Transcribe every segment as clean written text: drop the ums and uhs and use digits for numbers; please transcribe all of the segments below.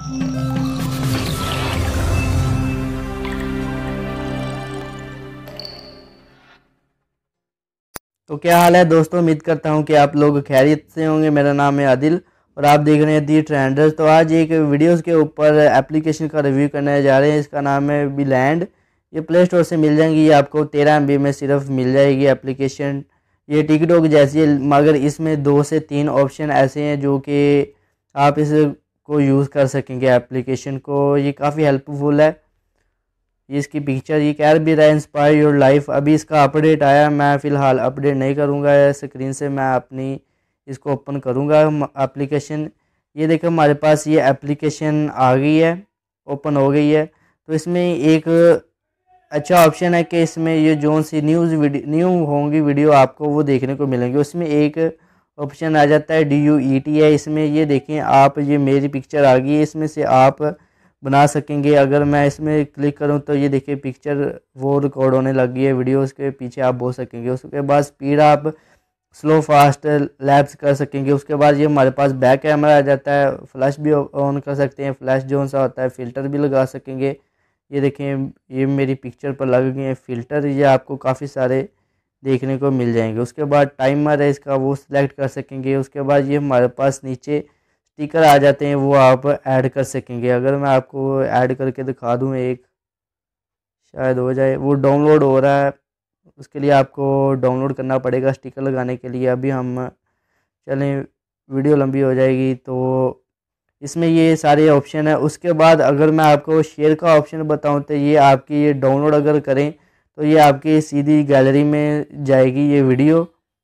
तो क्या हाल है दोस्तों, उम्मीद करता हूँ कि आप लोग खैरियत से होंगे। मेरा नाम है आदिल और आप देख रहे हैं दी ट्रेंडर्स। तो आज एक वीडियोस के ऊपर एप्लीकेशन का रिव्यू करने जा रहे हैं। इसका नाम है बिलैंड। ये प्ले स्टोर से मिल जाएंगी, ये आपको 13 MB में सिर्फ मिल जाएगी एप्लीकेशन। ये टिकटॉक जैसी है, मगर इसमें 2 से 3 ऑप्शन ऐसे हैं जो कि आप इसको यूज़ कर सकेंगे एप्लीकेशन को। ये काफ़ी हेल्पफुल है। ये इसकी पिक्चर ये कह भी रहा है इंस्पायर योर लाइफ। अभी इसका अपडेट आया, मैं फ़िलहाल अपडेट नहीं करूँगा। स्क्रीन से मैं अपनी इसको ओपन करूँगा एप्लीकेशन। ये देखो हमारे पास ये एप्लीकेशन आ गई है, ओपन हो गई है। तो इसमें एक अच्छा ऑप्शन है कि इसमें ये जो सी न्यू होंगी वीडियो आपको वो देखने को मिलेंगे। उसमें एक ऑप्शन आ जाता है DUET है। इसमें ये देखें आप, ये मेरी पिक्चर आ गई है, इसमें से आप बना सकेंगे। अगर मैं इसमें क्लिक करूं तो ये देखिए पिक्चर वो रिकॉर्ड होने लगी है, वीडियो उसके पीछे आप बोल सकेंगे। उसके बाद स्पीड आप स्लो फास्ट लैप्स कर सकेंगे। उसके बाद ये हमारे पास बैक कैमरा आ जाता है, फ्लैश भी ऑन कर सकते हैं, फ्लैश जो सा होता है, फ़िल्टर भी लगा सकेंगे। ये देखें ये मेरी पिक्चर पर लग गए हैं फ़िल्टर, ये आपको काफ़ी सारे देखने को मिल जाएंगे। उसके बाद टाइमर है इसका, वो सिलेक्ट कर सकेंगे। उसके बाद ये हमारे पास नीचे स्टिकर आ जाते हैं, वो आप ऐड कर सकेंगे। अगर मैं आपको ऐड करके दिखा दूं, एक शायद हो जाए, वो डाउनलोड हो रहा है। उसके लिए आपको डाउनलोड करना पड़ेगा स्टिकर लगाने के लिए। अभी हम चलें, वीडियो लंबी हो जाएगी। तो इसमें ये सारे ऑप्शन है। उसके बाद अगर मैं आपको शेयर का ऑप्शन बताऊं तो ये आपकी ये डाउनलोड अगर करें तो ये आपकी सीधी गैलरी में जाएगी ये वीडियो।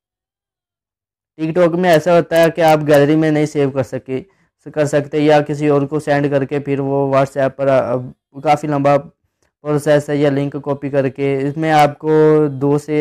टिकटॉक में ऐसा होता है कि आप गैलरी में नहीं सेव कर सकते या किसी और को सेंड करके फिर वो व्हाट्सएप पर काफ़ी लंबा प्रोसेस है, या लिंक कॉपी करके। इसमें आपको 2 से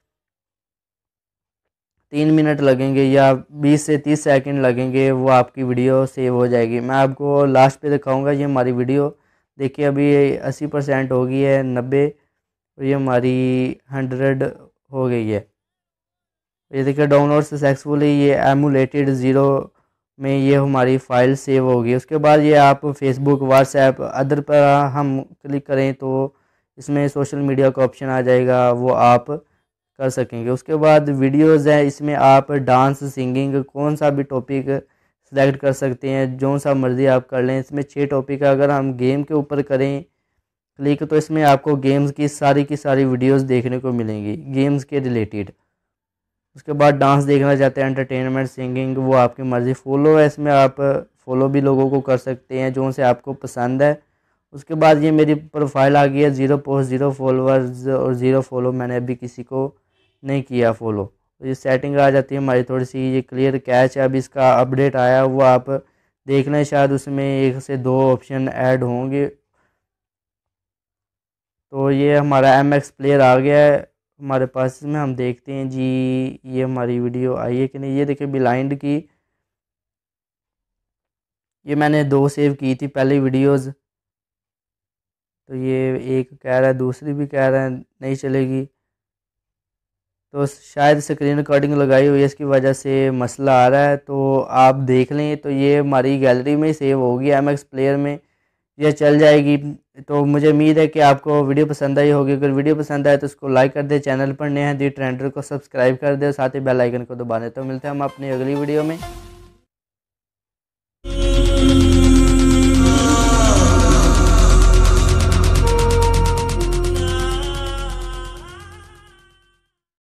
3 मिनट लगेंगे या 20 से 30 सेकंड लगेंगे, वो आपकी वीडियो सेव हो जाएगी। मैं आपको लास्ट पे दिखाऊंगा। ये हमारी वीडियो देखिए अभी 80% हो गई है, 90, और ये हमारी 100 हो गई है। ये देखिए डाउनलोड सक्सेसफुली, ये एमुलेटेड 0 में ये हमारी फ़ाइल सेव होगी। उसके बाद ये आप फेसबुक, व्हाट्सएप, अदर पर हम क्लिक करें तो इसमें सोशल मीडिया का ऑप्शन आ जाएगा, वो आप कर सकेंगे। उसके बाद वीडियोस हैं, इसमें आप डांस, सिंगिंग, कौन सा भी टॉपिक सेलेक्ट कर सकते हैं, जो सा मर्ज़ी आप कर लें। इसमें 6 टॉपिक है। अगर हम गेम के ऊपर करें क्लिक तो इसमें आपको गेम्स की सारी वीडियोस देखने को मिलेंगी, गेम्स के रिलेटेड। उसके बाद डांस देखना चाहते हैं, एंटरटेनमेंट, सिंगिंग, वो आपकी मर्ज़ी। फॉलो है, इसमें आप फॉलो भी लोगों को कर सकते हैं जो से आपको पसंद है। उसके बाद ये मेरी प्रोफाइल आ गई है, 0 पोस्ट, 0 फॉलोअर्स और 0 फॉलो। मैंने अभी किसी को नहीं किया फॉलो। तो ये सेटिंग आ जाती है हमारी थोड़ी सी। ये क्लियर कैच है, अभी इसका अपडेट आया, वो आप देख लें, शायद उसमें 1 से 2 ऑप्शन ऐड होंगे। तो ये हमारा MX प्लेयर आ गया है हमारे पास। इसमें हम देखते हैं जी ये हमारी वीडियो आई है कि नहीं। ये देखिए बिलाइंड की, ये मैंने 2 सेव की थी पहले वीडियोस। तो ये एक कह रहा है, दूसरी भी कह रहा है नहीं चलेगी। तो शायद स्क्रीन रिकॉर्डिंग लगाई हुई है, इसकी वजह से मसला आ रहा है। तो आप देख लें, तो ये हमारी गैलरी में ही सेव होगी, MX प्लेयर में ये चल जाएगी। तो मुझे उम्मीद है कि आपको वीडियो पसंद आई होगी। अगर वीडियो पसंद आए तो उसको लाइक कर दे, चैनल पर नए हैं दी ट्रेंडर को सब्सक्राइब कर दे, साथ ही बेल आइकन को दबा दें। तो मिलते हैं हम अपनी अगली वीडियो में।